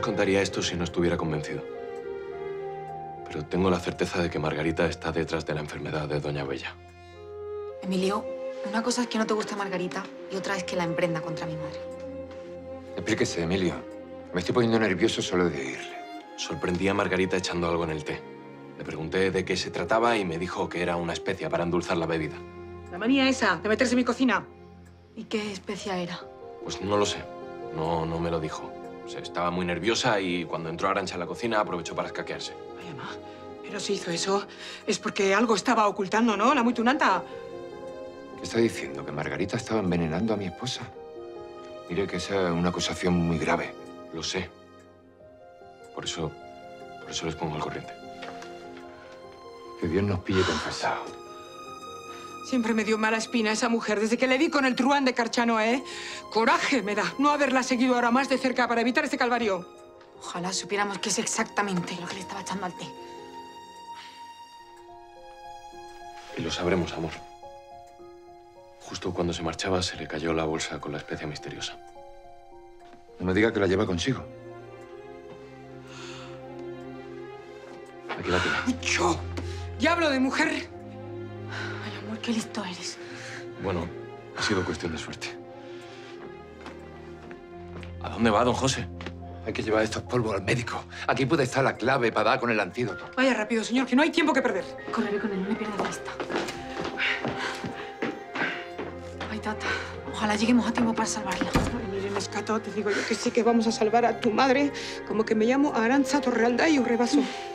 contaría esto si no estuviera convencido. Pero tengo la certeza de que Margarita está detrás de la enfermedad de doña Bella. Emilio, una cosa es que no te guste Margarita y otra es que la emprenda contra mi madre. Explíquese, Emilio. Me estoy poniendo nervioso solo de oírle. Sorprendí a Margarita echando algo en el té. Le pregunté de qué se trataba y me dijo que era una especia para endulzar la bebida. La manía esa de meterse en mi cocina. ¿Y qué especia era? Pues no lo sé. No me lo dijo. O sea, estaba muy nerviosa y cuando entró Arantxa en la cocina aprovechó para escaquearse. Ay, Emma, pero si hizo eso es porque algo estaba ocultando, ¿no? La muy tunanta. ¿Qué está diciendo? ¿Que Margarita estaba envenenando a mi esposa? Mire que esa es una acusación muy grave. Lo sé. Por eso les pongo al corriente. Que Dios nos pille confesados. Siempre me dio mala espina esa mujer desde que le di con el truán de Carchano, ¿eh? Coraje me da no haberla seguido ahora más de cerca para evitar este calvario. Ojalá supiéramos qué es exactamente lo que le estaba echando al té. Y lo sabremos, amor. Justo cuando se marchaba se le cayó la bolsa con la especia misteriosa. No me diga que la lleva consigo. Aquí la tiene. ¡Mucho! ¡Diablo de mujer! Ay, amor, qué listo eres. Bueno, ha sido cuestión de suerte. ¿A dónde va, don José? Hay que llevar estos polvos al médico. Aquí puede estar la clave para dar con el antídoto. Vaya rápido, señor, que no hay tiempo que perder. Correré con él, no me pierdas de vista. Ay, Tata, ojalá lleguemos a tiempo para salvarla. Ay, miren, Escato, te digo yo que sí que vamos a salvar a tu madre, como que me llamo Arantxa Torrealda y un rebaso.